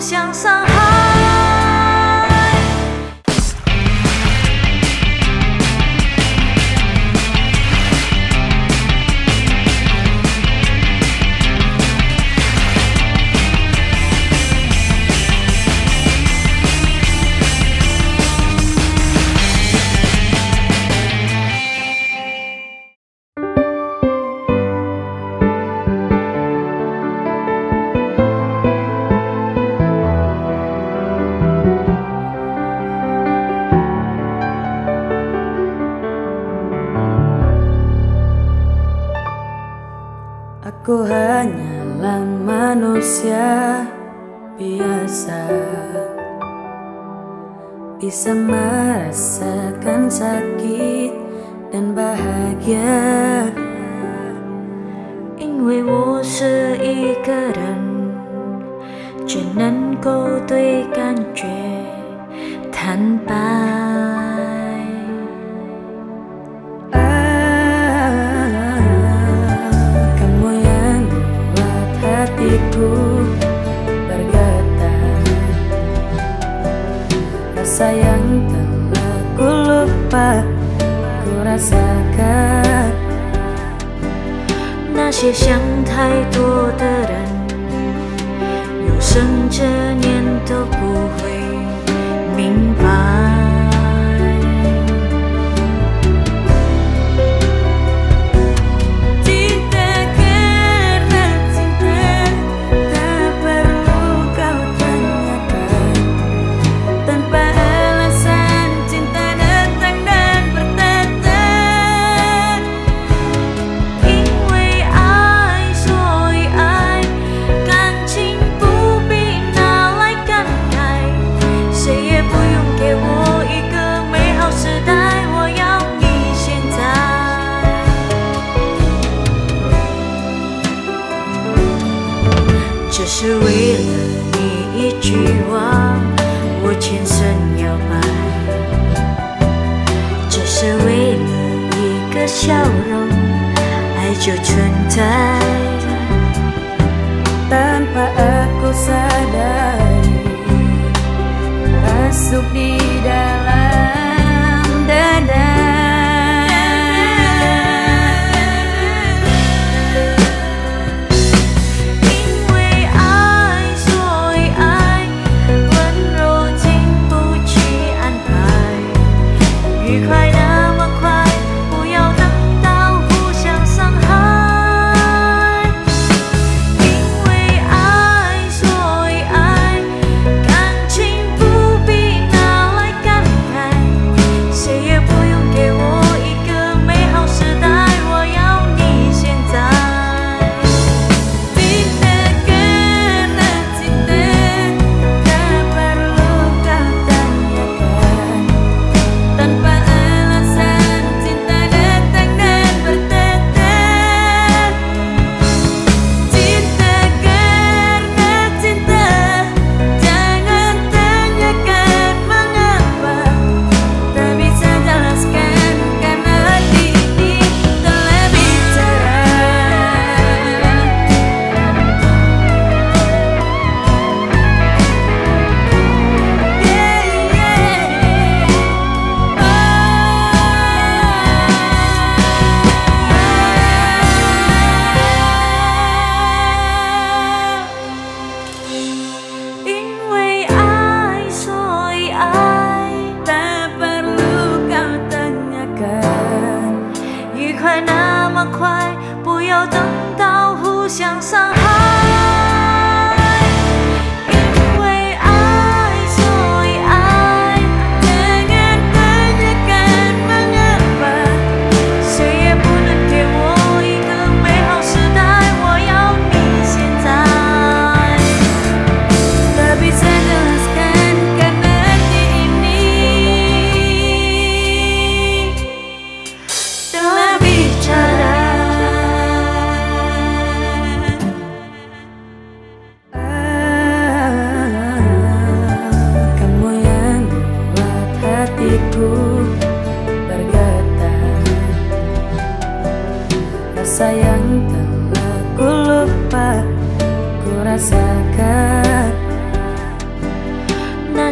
相伤害。 Aku hanyalah manusia biasa, bisa merasakan sakit dan bahagia。 因为我是一个人，只能够对感觉坦白。 Bergetar, rasa yang telah ku lupa ku rasakan。 那些想太多的人，有生之年都不会明白。只是为了你一句话，我全身摇摆；只是为了一个笑容，爱就存在。 Tanpa aku sadari, masuk di dalam dada.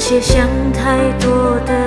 些想太多的